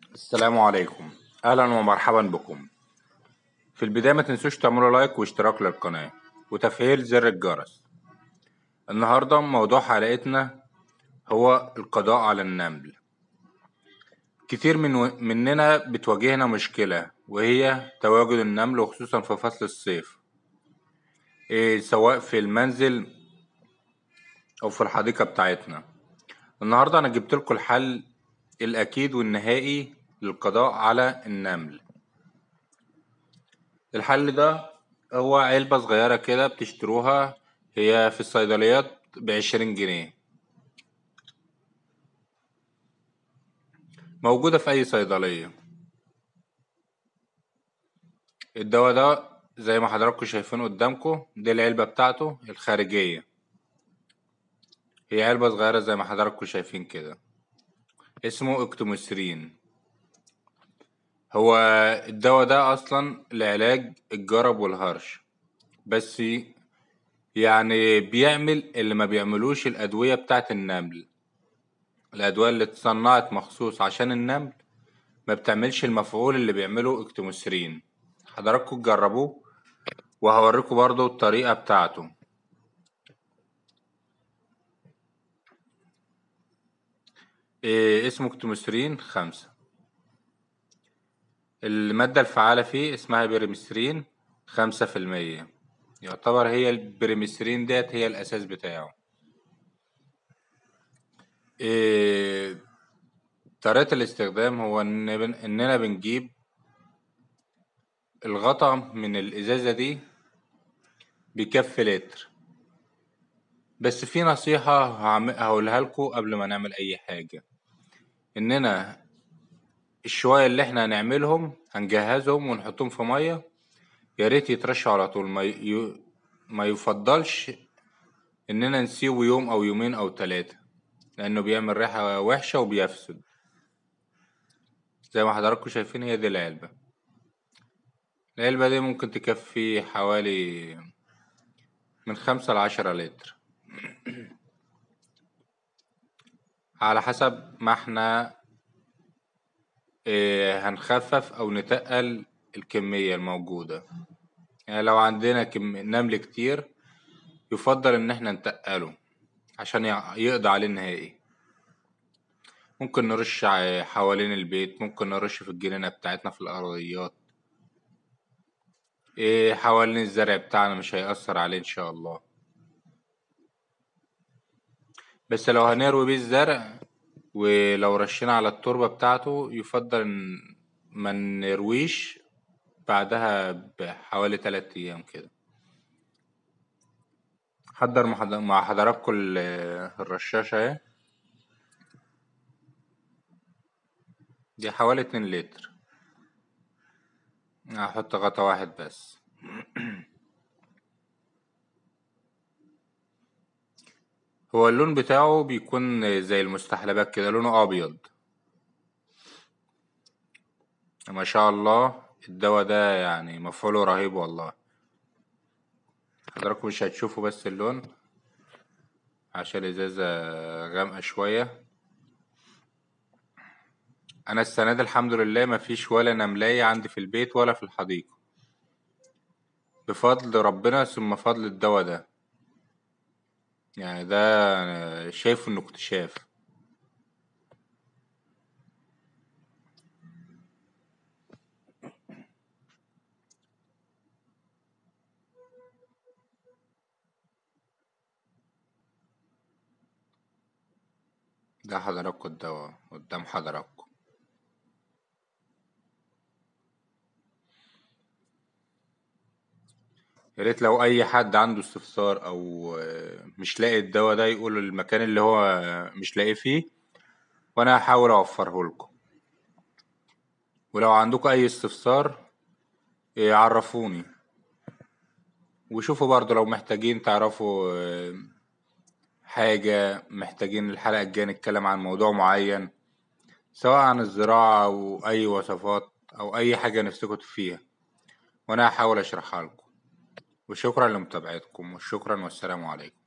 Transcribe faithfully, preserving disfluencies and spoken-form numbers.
السلام عليكم. اهلا ومرحبا بكم. في البداية ما تنسوش تعملوا لايك واشتراك للقناة وتفعيل زر الجرس. النهاردة موضوع حلقتنا هو القضاء على النمل. كتير من و... مننا بتواجهنا مشكلة وهي تواجد النمل، وخصوصا في فصل الصيف، إيه سواء في المنزل او في الحديقة بتاعتنا. النهاردة انا جبت لكم الحل الاكيد والنهائي للقضاء على النمل. الحل ده هو علبة صغيرة كده بتشتروها، هي في الصيدليات بعشرين جنيه، موجودة في أي صيدلية. الدواء ده زي ما حضراتكم شايفين قدامكم، دي العلبة بتاعته الخارجية، هي علبة صغيرة زي ما حضراتكم شايفين كده، اسمه اكتوميسرين. هو الدواء ده أصلا لعلاج الجرب والهرش، بس يعني بيعمل اللي ما بيعملوش الأدوية بتاعت النمل. الأدوية اللي اتصنعت مخصوص عشان النمل ما بتعملش المفعول اللي بيعمله اكتوميسرين. حضراتكم تجربوه وهوريكم برضو الطريقة بتاعته. إيه اسمه اكتوميسرين خمسة. المادة الفعالة فيه اسمها بيريمسترين خمسة في المية، يعتبر هي البريمسترين ديت هي الأساس بتاعه. إيه طريقة الاستخدام هو إن بن... إننا بنجيب الغطا من الإزازة دي بكف لتر. بس في نصيحة هعم- هقولها لكم قبل ما نعمل أي حاجة، إننا الشوية اللي احنا هنعملهم هنجهزهم ونحطهم في مية، يا ريت يترشوا على طول، ما, ي... ما يفضلش إننا نسيبه يوم أو يومين أو تلاتة، لأنه بيعمل ريحة وحشة وبيفسد. زي ما حضراتكم شايفين هي دي العلبة. العلبة دي ممكن تكفي حوالي من خمسة لعشرة لتر، على حسب ما احنا اه هنخفف أو نتقل الكمية الموجودة. يعني لو عندنا كم... نمل كتير يفضل إن احنا نتقله عشان يع- يقضي عليه نهائي. ممكن نرش ع- حوالين البيت، ممكن نرش في الجنينة بتاعتنا في الأرضيات، إيه حوالين الزرع بتاعنا مش هيأثر عليه إن شاء الله. بس لو هنروي بيه الزرع ولو رشينا على التربة بتاعته يفضل إن ما نرويش بعدها بحوالي تلات أيام كده. حضر مع حض- مع حضراتكم ال- الرشاشة اهي، دي حوالي اتنين لتر. هحط غطا واحد بس. هو اللون بتاعه بيكون زي المستحلبات كده، لونه أبيض. ما شاء الله الدواء ده يعني مفعوله رهيب والله. حضراتكم مش هتشوفوا بس اللون عشان الإزازة غامقة شوية. أنا السنة دي الحمد لله مفيش ولا نملاية عندي في البيت ولا في الحديقة، بفضل ربنا ثم فضل الدواء ده. يعني ده أنا شايفه إنه اكتشاف. ده حضراتكم الدواء قدام حضراتكم. يا ريت لو أي حد عنده استفسار أو آه، مش لاقي الدواء ده يقول المكان اللي هو مش لاقيه فيه، وأنا هحاول أوفره لكم. ولو عندكم أي استفسار آه، عرفوني. وشوفوا برضو لو محتاجين تعرفوا آه، حاجة، محتاجين الحلقة الجاية نتكلم عن موضوع معين، سواء عن الزراعة أو أي وصفات أو أي حاجة نفسكم فيها، وأنا هحاول أشرحها لكم. وشكرا لمتابعتكم، وشكرا والسلام عليكم.